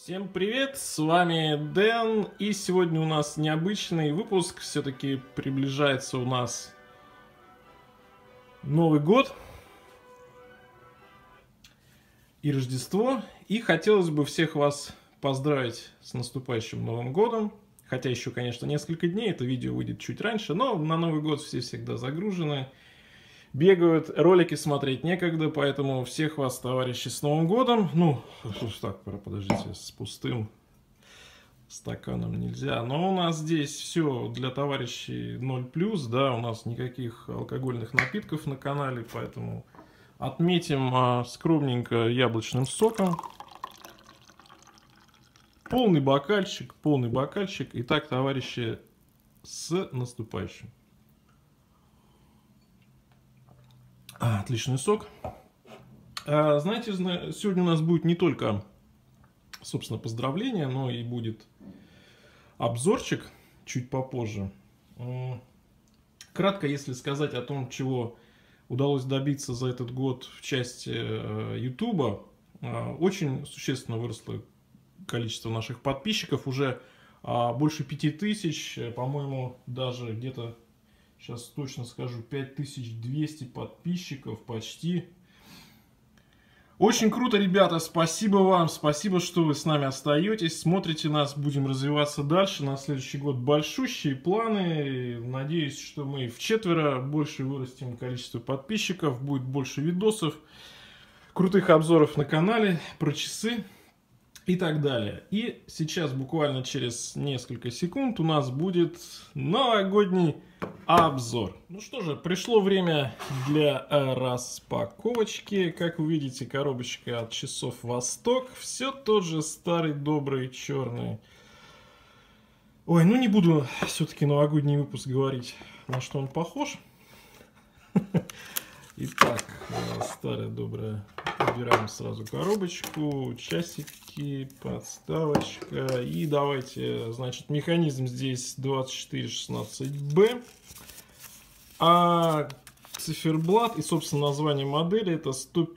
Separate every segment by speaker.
Speaker 1: Всем привет, с вами Дэн, и сегодня у нас необычный выпуск, все-таки приближается у нас Новый год и Рождество, и хотелось бы всех вас поздравить с наступающим Новым годом, хотя еще, конечно, несколько дней, это видео выйдет чуть раньше, но на Новый год все всегда загружены. Бегают, ролики смотреть некогда, поэтому всех вас, товарищи, с Новым годом. Ну, так, подождите, с пустым стаканом нельзя. Но у нас здесь все для товарищей 0+, да, у нас никаких алкогольных напитков на канале, поэтому отметим скромненько яблочным соком. Полный бокальчик. Итак, товарищи, с наступающим. Отличный сок. Знаете, сегодня у нас будет не только, собственно, поздравления, но и будет обзорчик чуть попозже. Кратко, если сказать о том, чего удалось добиться за этот год в части YouTube, очень существенно выросло количество наших подписчиков, уже больше 5000, по-моему, даже где-то, сейчас точно скажу, 5200 подписчиков почти. Очень круто, ребята, спасибо вам, спасибо, что вы с нами остаетесь, смотрите нас, будем развиваться дальше. На следующий год большущие планы, надеюсь, что мы вчетверо больше вырастим количество подписчиков, будет больше видосов, крутых обзоров на канале про часы и так далее. И сейчас, буквально через несколько секунд, у нас будет новогодний обзор. Ну что же, пришло время для распаковочки. Как вы видите, коробочка от часов Восток. Все тот же старый добрый черный. Ой, ну не буду все-таки новогодний выпуск говорить, на что он похож. Итак, старая добрая. Убираем сразу коробочку, часики, подставочка. И давайте, значит, механизм здесь 2416B. А циферблат и, собственно, название модели это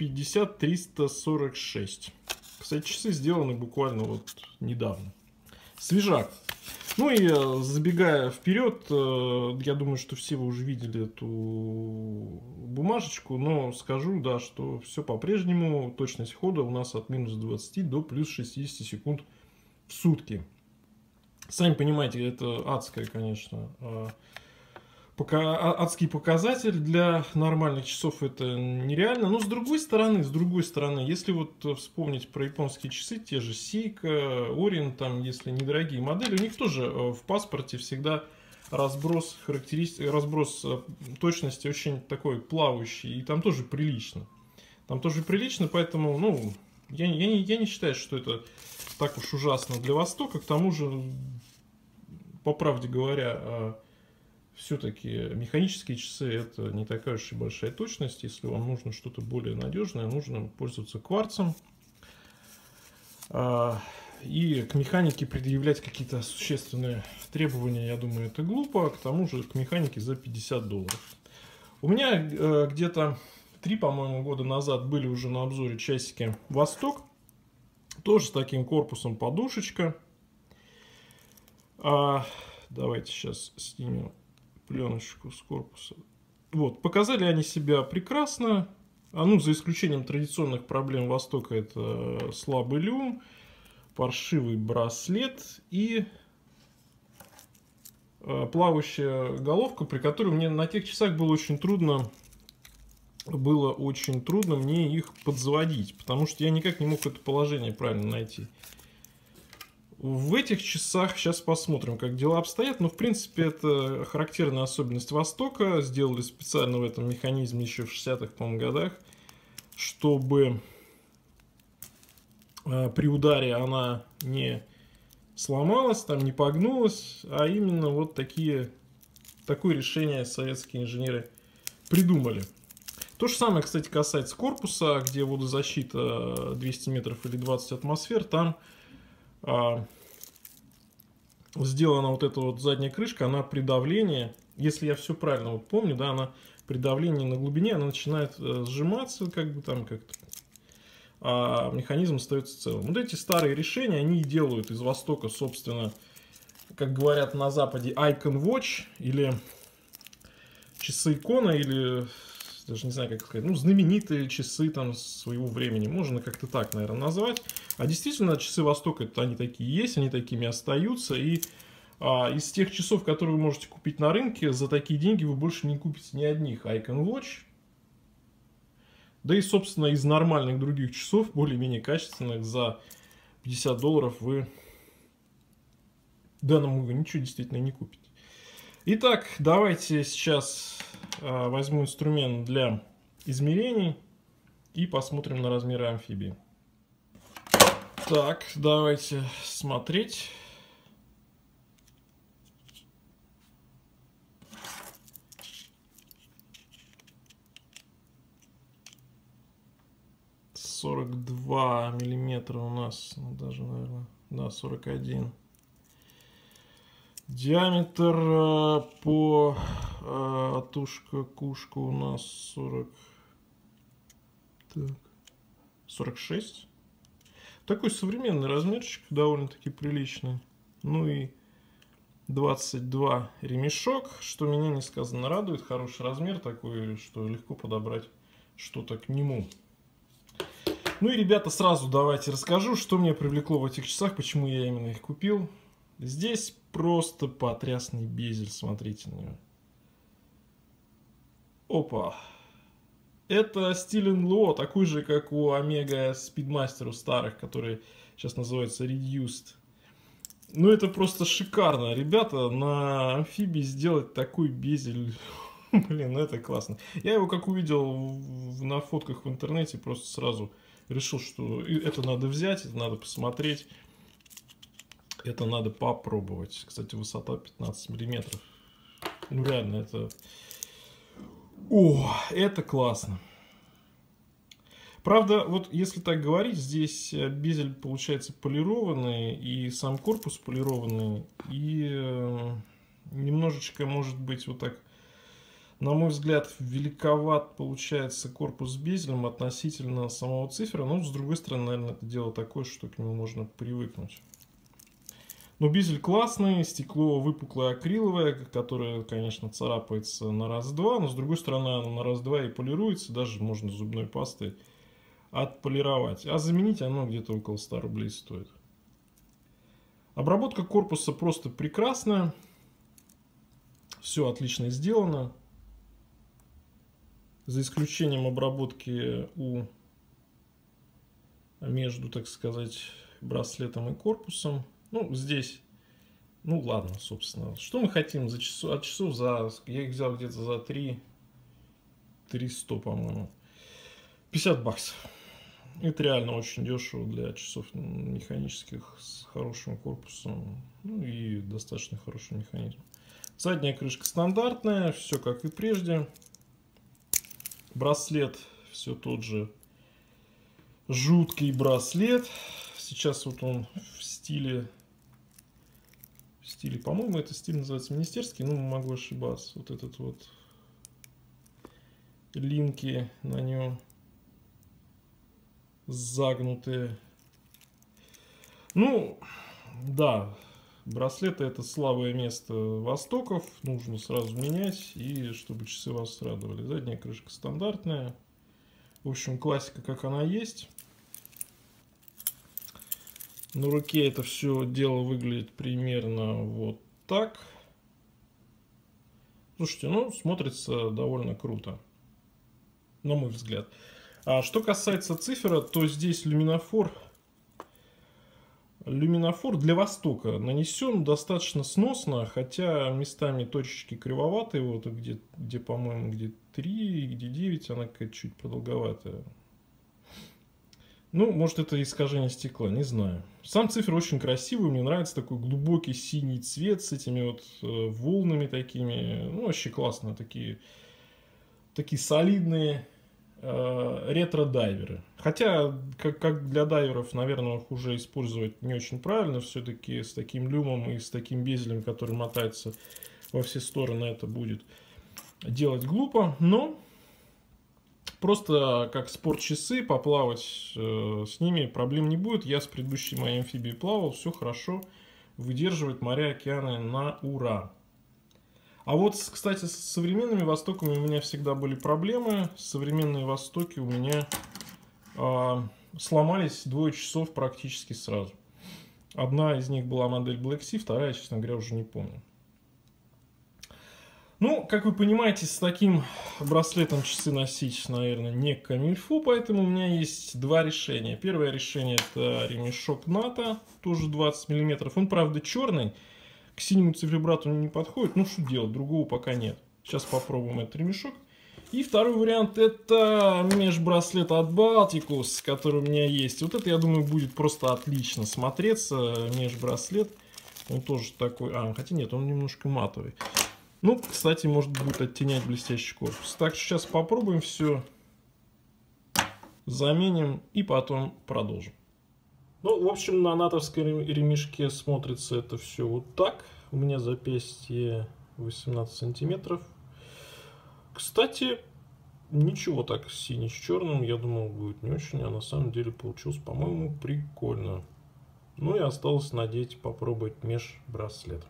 Speaker 1: 150-346. Кстати, часы сделаны буквально вот недавно. Свежак. Ну и забегая вперед, я думаю, что все вы уже видели эту бумажечку, но скажу, да, что все по-прежнему, точность хода у нас от минус 20 до плюс 60 секунд в сутки. Сами понимаете, это адская, конечно, адский показатель для нормальных часов, это нереально. Но с другой стороны, если вот вспомнить про японские часы, те же Seiko, Orient, там, если недорогие модели, у них тоже в паспорте всегда разброс характеристик, разброс точности очень такой плавающий, и там тоже прилично. Поэтому, ну, я не считаю, что это так уж ужасно для Востока. К тому же, по правде говоря, все-таки механические часы это не такая уж и большая точность. Если вам нужно что-то более надежное, нужно пользоваться кварцем. И к механике предъявлять какие-то существенные требования, я думаю, это глупо. К тому же к механике за $50. У меня где-то 3, по-моему, года назад были уже на обзоре часики Восток. Тоже с таким корпусом подушечка. Давайте сейчас снимем пленочку с корпуса. Вот, показали они себя прекрасно. Ну, за исключением традиционных проблем Востока, это слабый люм, паршивый браслет и плавающая головка, при которой мне на тех часах было очень трудно мне их подзаводить, потому что я никак не мог это положение правильно найти. В этих часах, сейчас посмотрим, как дела обстоят, но в принципе это характерная особенность Востока. Сделали специально в этом механизме еще в 60-х, по-моему, годах, чтобы при ударе она не сломалась, там не погнулась, а именно вот такое решение советские инженеры придумали. То же самое, кстати, касается корпуса, где водозащита 200 метров или 20 атмосфер, там сделана вот эта вот задняя крышка, она при давлении, если я все правильно вот помню, да, она при давлении на глубине, она начинает сжиматься, как бы там как-то а механизм остается целым. Вот эти старые решения, они делают из Востока, собственно, как говорят на Западе, Icon Watch, или часы икона, или даже не знаю, как сказать, ну, знаменитые часы там своего времени, можно как-то так, наверное, назвать. А действительно, часы Востока, это они такие есть, они такими остаются, и из тех часов, которые вы можете купить на рынке, за такие деньги вы больше не купите ни одних Icon Watch. Да и, собственно, из нормальных других часов, более-менее качественных, за $50 вы в данном углу ничего действительно не купите. Итак, давайте сейчас возьму инструмент для измерений и посмотрим на размеры амфибии. Так, давайте смотреть. «42 миллиметра» у нас, ну, даже, наверное, да, 41. Диаметр по тушка-кушка у нас 46. Такой современный размерчик, довольно-таки приличный. Ну и 22 ремешок, что меня несказанно радует. Хороший размер такой, что легко подобрать что-то к нему. Ну и, ребята, сразу давайте расскажу, что меня привлекло в этих часах, почему я именно их купил. Здесь просто потрясный безель, смотрите на него. Опа! Это стиль НЛО, такой же, как у Омега Speedmaster старых, которые сейчас называются Reduced. Ну это просто шикарно, ребята, на амфибии сделать такой безель, блин, ну это классно. Я его как увидел на фотках в интернете, просто сразу решил, что это надо взять, это надо посмотреть. Это надо попробовать. Кстати, высота 15 миллиметров. Ну, реально, это... О, это классно. Правда, вот если так говорить, здесь безель получается полированный, и сам корпус полированный, и немножечко, может быть, вот так, на мой взгляд, великоват получается корпус с безелем относительно самого цифера. Но, с другой стороны, наверное, это дело такое, что к нему можно привыкнуть. Но безель классный, стекло выпуклое акриловое, которое, конечно, царапается на раз-два, но с другой стороны оно на раз-два и полируется, даже можно зубной пастой отполировать. А заменить оно где-то около 100 рублей стоит. Обработка корпуса просто прекрасная, все отлично сделано, за исключением обработки между, так сказать, браслетом и корпусом. Ну, здесь, ну ладно, собственно. Что мы хотим за от часов за... Я их взял где-то за 300, по-моему. 50 баксов. Это реально очень дешево для часов механических с хорошим корпусом. Ну и достаточно хороший механизм. Задняя крышка стандартная, все как и прежде. Браслет все тот же жуткий браслет. Сейчас вот он в стиле, по-моему, это стиль называется министерский, но могу ошибаться. Вот этот вот линки на нем загнутые. Ну, да, браслеты это слабое место Востоков. Нужно сразу менять, и чтобы часы вас радовали. Задняя крышка стандартная. В общем, классика как она есть. На руке это все дело выглядит примерно вот так. Слушайте, ну, смотрится довольно круто, на мой взгляд. А что касается цифера, то здесь люминофор для Востока нанесен достаточно сносно, хотя местами точечки кривоватые, вот где по-моему, где 3, где 9, она какая-то чуть продолговатая. Ну, может, это искажение стекла, не знаю. Сам цифр очень красивый, мне нравится такой глубокий синий цвет с этими вот волнами такими. Ну, вообще классно, такие солидные ретро-дайверы. Хотя, как для дайверов, наверное, их уже использовать не очень правильно. Все-таки с таким люмом и с таким безелем, который мотается во все стороны, это будет делать глупо. Но Просто как спорт-часы, поплавать с ними проблем не будет. Я с предыдущей моей амфибией плавал, все хорошо, выдерживает моря, океаны на ура. А вот, кстати, с современными Востоками у меня всегда были проблемы. Современные Востоки у меня сломались 2 часов практически сразу. Одна из них была модель Black Sea, вторая, честно говоря, уже не помню. Ну, как вы понимаете, с таким браслетом часы носить, наверное, не камильфо, поэтому у меня есть 2 решения. Первое решение — это ремешок НАТО, тоже 20 мм. Он, правда, черный, к синему циферблату не подходит. Ну, что делать, другого пока нет. Сейчас попробуем этот ремешок. И второй вариант — это межбраслет от Balticus, который у меня есть. Вот это, я думаю, будет просто отлично смотреться, межбраслет. Он тоже такой, хотя нет, он немножко матовый. Ну, кстати, может будет оттенять блестящий корпус. Так, сейчас попробуем все, заменим и потом продолжим. Ну, в общем, на натовской ремешке смотрится это все вот так. У меня запястье 18 сантиметров. Кстати, ничего так синий с черным, я думал, будет не очень, а на самом деле получилось, по-моему, прикольно. Ну и осталось надеть, попробовать межбраслет.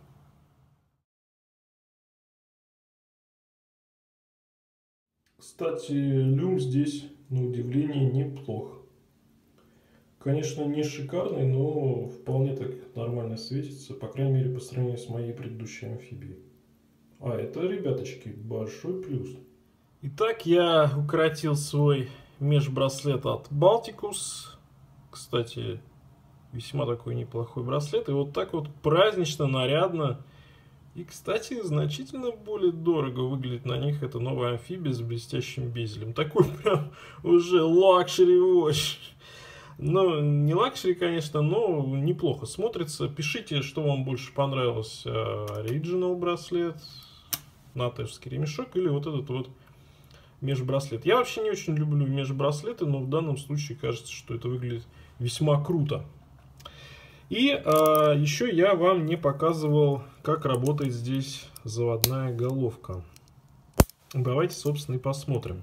Speaker 1: Кстати, люм здесь, на удивление, неплох. Конечно, не шикарный, но вполне так нормально светится, по крайней мере, по сравнению с моей предыдущей амфибией. А это, ребяточки, большой плюс. Итак, я укоротил свой межбраслет от Balticus. Кстати, весьма такой неплохой браслет. И вот так вот празднично, нарядно. И, кстати, значительно более дорого выглядит на них эта новая амфибия с блестящим безелем. Такой прям уже лакшери watch. Ну, не лакшери, конечно, но неплохо смотрится. Пишите, что вам больше понравилось. Original браслет, натовский ремешок или вот этот вот межбраслет. Я вообще не очень люблю межбраслеты, но в данном случае кажется, что это выглядит весьма круто. И еще я вам не показывал, как работает здесь заводная головка. Давайте, собственно, и посмотрим.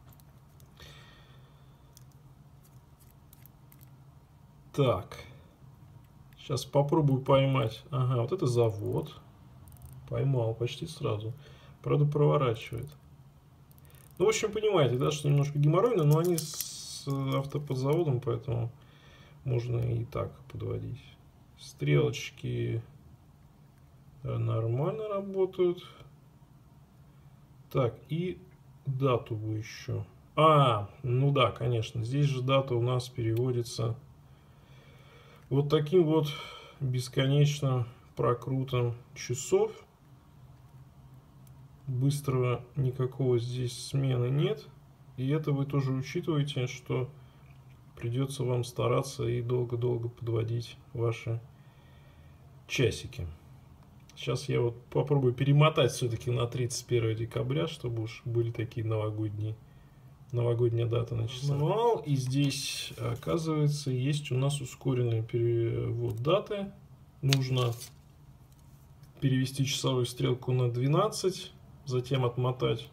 Speaker 1: Так, сейчас попробую поймать. Ага, вот это завод. Поймал почти сразу. Правда, проворачивает. Ну, в общем, понимаете, да, что немножко геморройно, но они с автоподзаводом, поэтому можно и так подводить. Стрелочки нормально работают. Так, и дату бы еще. Ну да, конечно, здесь же дата у нас переводится вот таким вот бесконечно прокрутом часов. Быстрого никакого здесь смены нет. И это вы тоже учитываете, что придется вам стараться и долго-долго подводить ваши часики. Сейчас я вот попробую перемотать все-таки на 31 декабря, чтобы уж были такие новогодняя дата на часах. И здесь, оказывается, есть у нас ускоренный перевод даты. Нужно перевести часовую стрелку на 12, затем отмотать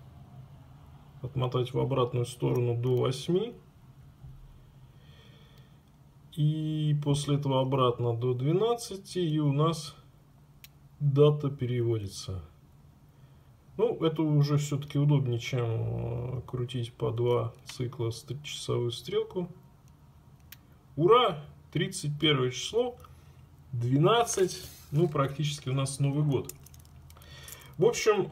Speaker 1: в обратную сторону до 8. И после этого обратно до 12, и у нас дата переводится. Ну, это уже все-таки удобнее, чем крутить по 2 цикла часовую стрелку. Ура! 31 число, 12, ну, практически у нас Новый год. В общем,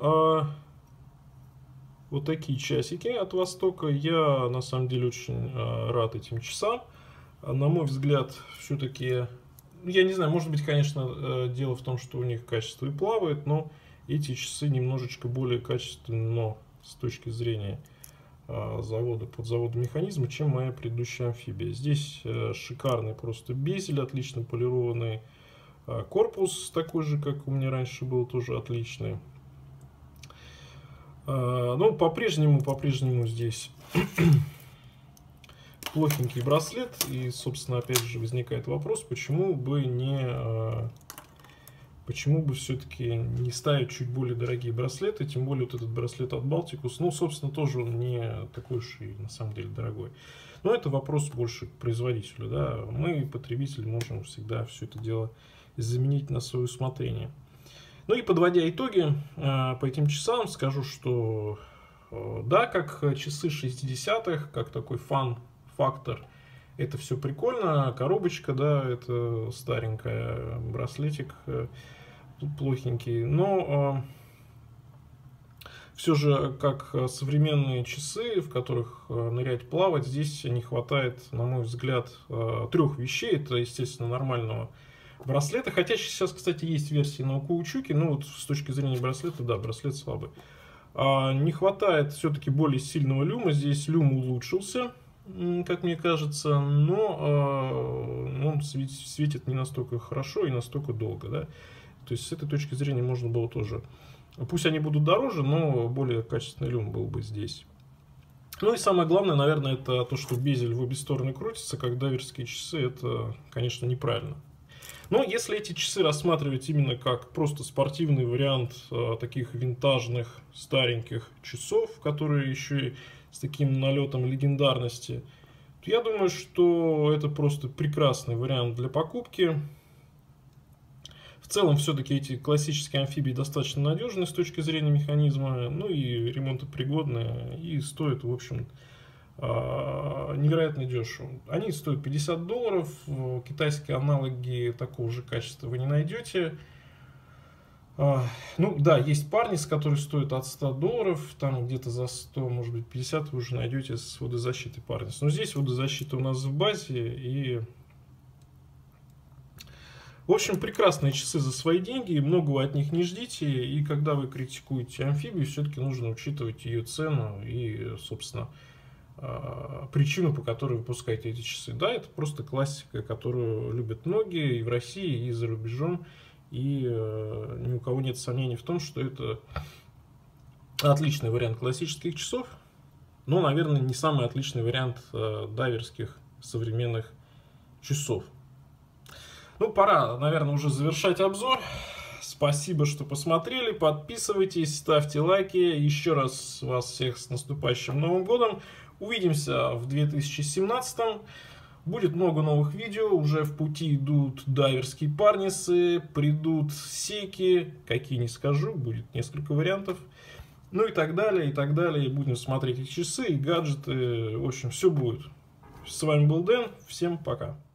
Speaker 1: вот такие часики от Востока. Я, на самом деле, очень рад этим часам. На мой взгляд, все-таки, я не знаю, может быть, конечно, дело в том, что у них качество и плавает, но эти часы немножечко более качественны с точки зрения подзавода механизма, чем моя предыдущая амфибия. Здесь шикарный просто безель, отлично полированный корпус, такой же, как у меня раньше был, тоже отличный. Но по-прежнему здесь плохенький браслет. И, собственно, опять же возникает вопрос, почему бы не почему бы все-таки не ставить чуть более дорогие браслеты, тем более вот этот браслет от Balticus, ну, собственно, тоже он не такой уж и на самом деле дорогой. Но это вопрос больше к производителю, да. Мы, потребители, можем всегда все это дело заменить на свое усмотрение. Ну и подводя итоги по этим часам, скажу, что да, как часы 60-х, как такой фан-фактор, это все прикольно. Коробочка, да, это старенькая, браслетик плохенький. Но все же, как современные часы, в которых нырять, плавать, здесь не хватает, на мой взгляд, трех вещей. Это, естественно, нормального браслета. Хотя сейчас, кстати, есть версии на каучуке, но вот с точки зрения браслета, да, браслет слабый. Не хватает все-таки более сильного люма. Здесь люм улучшился, как мне кажется, но он светит не настолько хорошо и настолько долго, да. То есть с этой точки зрения можно было тоже, пусть они будут дороже, но более качественный люм был бы здесь. Ну и самое главное, наверное, это то, что безель в обе стороны крутится, как дайверские часы, это, конечно, неправильно. Но если эти часы рассматривать именно как просто спортивный вариант таких винтажных стареньких часов, которые еще и с таким налетом легендарности, то я думаю, что это просто прекрасный вариант для покупки. В целом, все-таки эти классические амфибии достаточно надежны с точки зрения механизма, ну и ремонтопригодные, и стоят, в общем, невероятно дешево. Они стоят $50, китайские аналоги такого же качества вы не найдете. Ну да, есть парнис, который стоит от $100, там где-то за 100, может быть 50 вы уже найдете с водозащитой парнис. Но здесь водозащита у нас в базе, и в общем, прекрасные часы за свои деньги, многого от них не ждите, и когда вы критикуете амфибию, все-таки нужно учитывать ее цену и, собственно, причину, по которой выпускаете эти часы. Да, это просто классика, которую любят многие и в России, и за рубежом, и ни у кого нет сомнений в том, что это отличный вариант классических часов, но, наверное, не самый отличный вариант дайверских современных часов. Ну, пора, наверное, уже завершать обзор. Спасибо, что посмотрели. Подписывайтесь, ставьте лайки. Еще раз вас всех с наступающим Новым годом. Увидимся в 2017. Будет много новых видео. Уже в пути идут дайверские парнисы, придут сейки. Какие не скажу, будет несколько вариантов. Ну и так далее, и так далее. Будем смотреть их часы и гаджеты. В общем, все будет. С вами был Дэн. Всем пока.